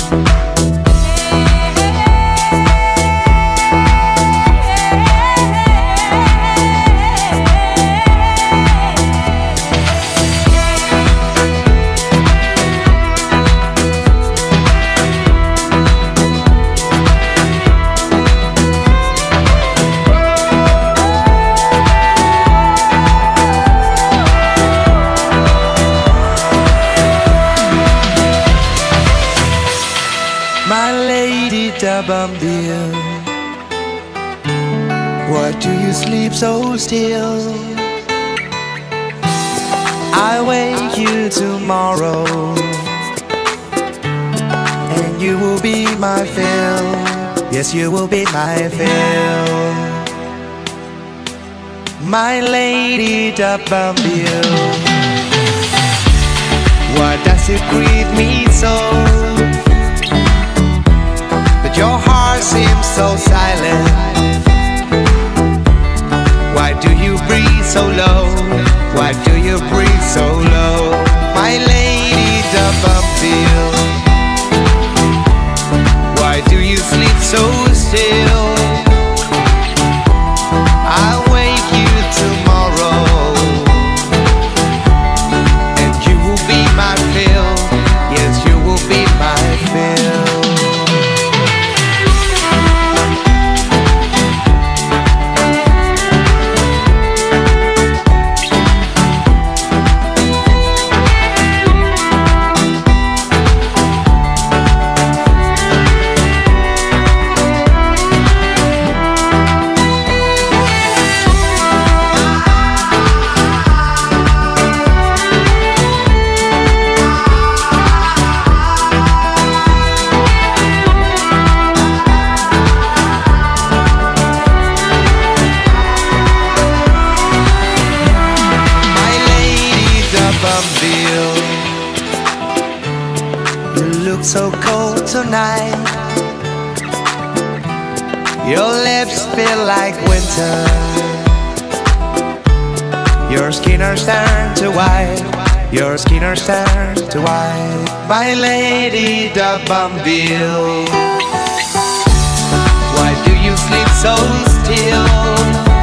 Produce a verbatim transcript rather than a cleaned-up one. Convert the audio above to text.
Darbanville, why do you sleep so still? I wake you tomorrow, and you will be my fill. Yes, you will be my fill. My lady Darbanville, why does it grieve me so? Your heart seems so silent. Why do you breathe so low? Why do you breathe so low? My lady Darbanville, why do you sleep so still? I'll wake you tomorrow, and you will be my fill. Yes, you will be my fill. You look so cold tonight. Your lips feel like winter. Your skin has turned to white. Your skin has turned to white. My lady Darbanville, why do you sleep so still?